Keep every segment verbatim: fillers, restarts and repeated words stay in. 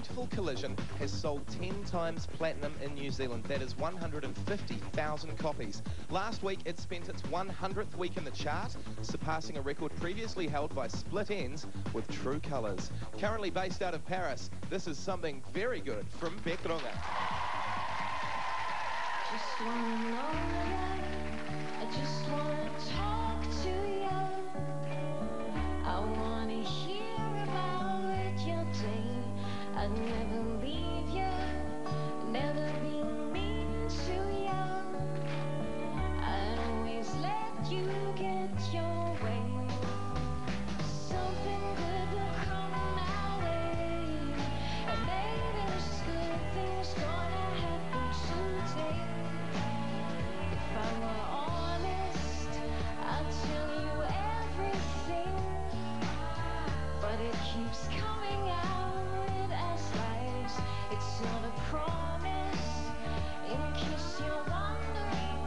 Beautiful Collision has sold ten times platinum in New Zealand. That is one hundred fifty thousand copies. Last week, it spent its one hundredth week in the chart, surpassing a record previously held by Split Enz with True Colours. Currently based out of Paris, this is something very good from Bic Runga. Just wanna know ya, I just wanna talk to ya. I wanna hear about your day. I'd never leave ya, never be mean to ya. I'd always let you get your way. Something good will come my way, and maybe this good thing's gonna happen today. If I were honest, I'd tell you everything, but it keeps coming out as lies. It's not a promise, in case you're wondering.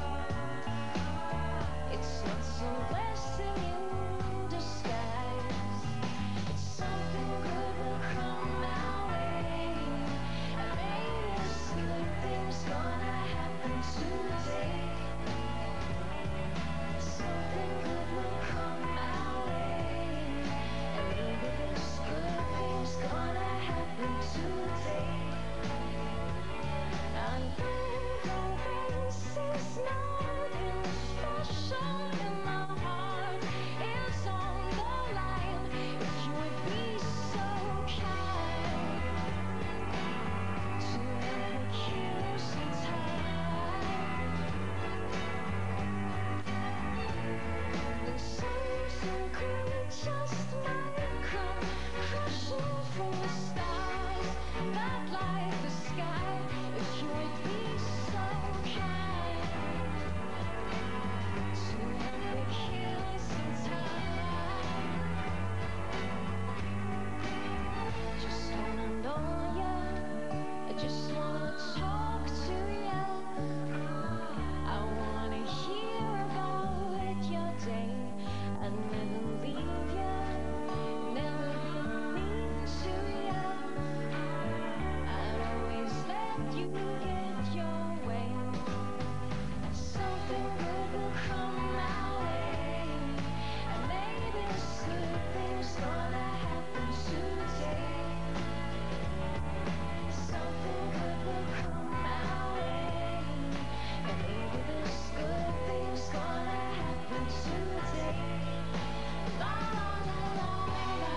It's not some blessing in disguise. It's something good will come my way, and maybe this good thing's gonna happen today. Something good will come my way, and maybe this good thing's gonna happen today. I know this is nothing special in my heart. It's on the line. If you would be so kind to let me kill some time, then something good just might come crashing from the stars, not like the sky. If you would be so kind to help me kill some time. Just wanna know ya, I just wanna talk to ya. I wanna hear about your day. I'd never leave ya, never be mean to ya. I'd always let you get your way. Something good will come my way, and maybe this good thing's gonna happen today. Something good will come my way, and maybe this good thing's gonna happen today. La la la la la.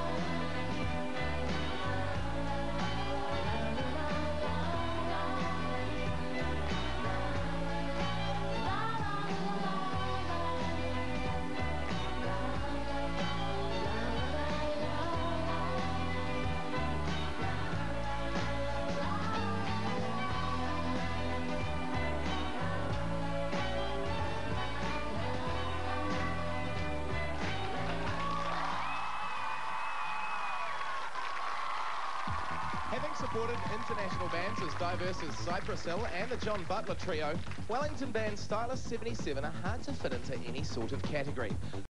Having supported international bands as diverse as Cypress Hill and the John Butler Trio, Wellington band Stylist seventy-seven are hard to fit into any sort of category.